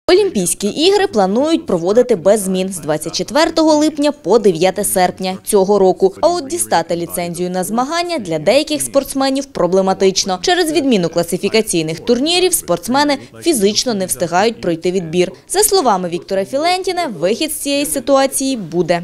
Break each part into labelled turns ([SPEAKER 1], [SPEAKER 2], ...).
[SPEAKER 1] Олімпійські ігри планують проводити без змін з 24 липня по 9 серпня цього року. А от дістати ліцензію на змагання для деяких спортсменів проблематично. Через відміну класифікаційних турнірів спортсмени фізично не встигають пройти відбір. За словами Віктора Філентіна, вихід з цієї ситуації буде.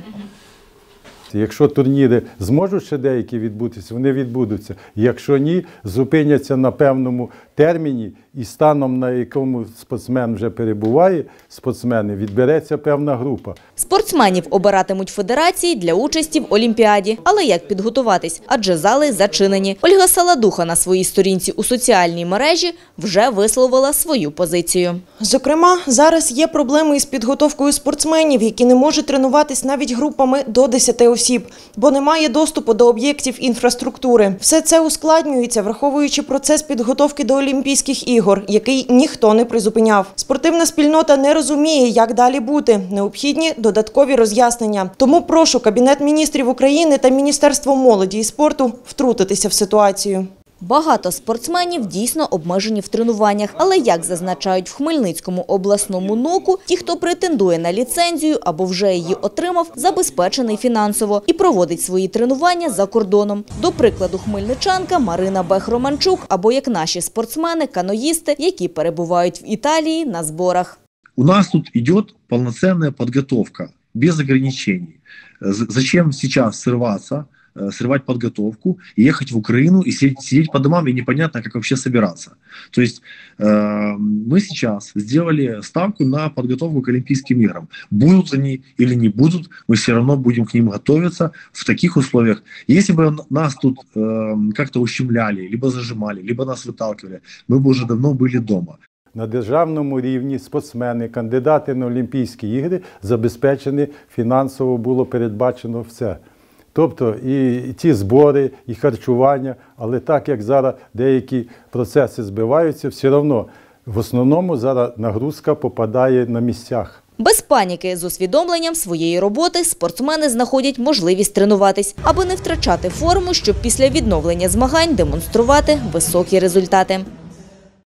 [SPEAKER 2] Якщо турніри зможуть ще деякі відбутися, вони відбудуться. Якщо ні, зупиняться на певному терміні і станом, на якому спортсмен вже перебуває, відбереться певна група.
[SPEAKER 1] Спортсменів обиратимуть федерації для участі в Олімпіаді. Але як підготуватись? Адже зали зачинені. Ольга Саладуха на своїй сторінці у соціальній мережі вже висловила свою позицію.
[SPEAKER 3] Зокрема, зараз є проблеми із підготовкою спортсменів, які не можуть тренуватись навіть групами до 10 осіб, бо немає доступу до об'єктів інфраструктури. Все це ускладнюється, враховуючи процес підготовки до Олімпійських ігор, який ніхто не призупиняв. Спортивна спільнота не розуміє, як далі бути. Необхідні додаткові роз'яснення. Тому прошу Кабінет міністрів України та Міністерство молоді і спорту втрутитися в ситуацію.
[SPEAKER 1] Багато спортсменів дійсно обмежені в тренуваннях. Але, як зазначають в Хмельницькому обласному НОКу, ті, хто претендує на ліцензію або вже її отримав, забезпечений фінансово і проводить свої тренування за кордоном. До прикладу, хмельничанка Марина Бех-Романчук або як наші спортсмени, каноїсти, які перебувають в Італії на зборах.
[SPEAKER 4] У нас тут идет полноценная подготовка, без ограничений. Зачем сейчас срывать подготовку, ехать в Украину и сидеть по домам и непонятно, как вообще собираться. То есть мы сейчас сделали ставку на подготовку к Олимпийским играм. Будут они или не будут, мы все равно будем к ним готовиться в таких условиях. Если бы нас тут как-то ущемляли, либо зажимали, либо нас выталкивали, мы бы уже давно были дома.
[SPEAKER 2] На державному рівні спортсмени, кандидати на Олімпійські ігри забезпечені фінансово, було передбачено все. Тобто і ті збори, і харчування, але так як зараз деякі процеси збиваються, все одно в основному зараз нагрузка попадає на місцях.
[SPEAKER 1] Без паніки, з усвідомленням своєї роботи спортсмени знаходять можливість тренуватись, аби не втрачати форму, щоб після відновлення змагань демонструвати високі результати.